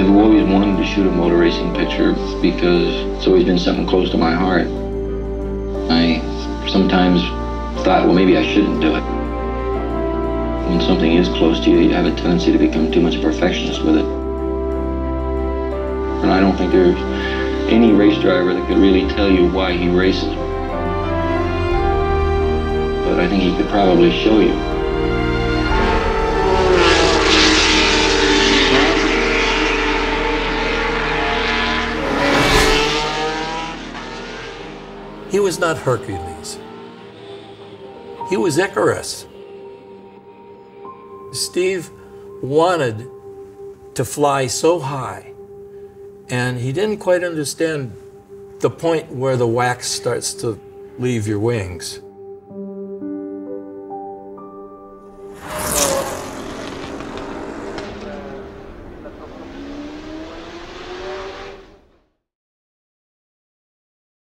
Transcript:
I've always wanted to shoot a motor racing picture because it's always been something close to my heart. I sometimes thought, well, maybe I shouldn't do it. When something is close to you, you have a tendency to become too much of a perfectionist with it. And I don't think there's any race driver that could really tell you why he races. But I think he could probably show you. He was not Hercules. He was Icarus. Steve wanted to fly so high, and he didn't quite understand the point where the wax starts to leave your wings.